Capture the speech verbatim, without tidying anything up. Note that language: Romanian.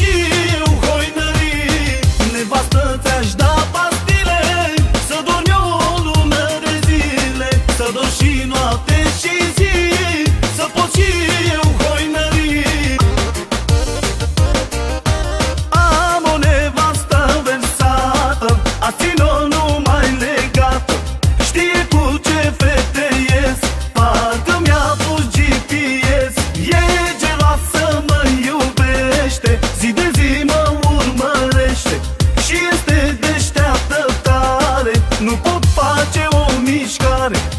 și eu hoinării. Nevastă, ți-aș da pastile, să dormi o lună de zile, să dormi și noapte și zi, să pot și eu hoinării. Am o nevastă versată, a țin-o numai legată, știe cu ce fete ies, parcă mi-a pus G P S. E geloasă, mă iubește, zi de zi mă urmărește și este deșteaptă tare, nu pot face o mișcare.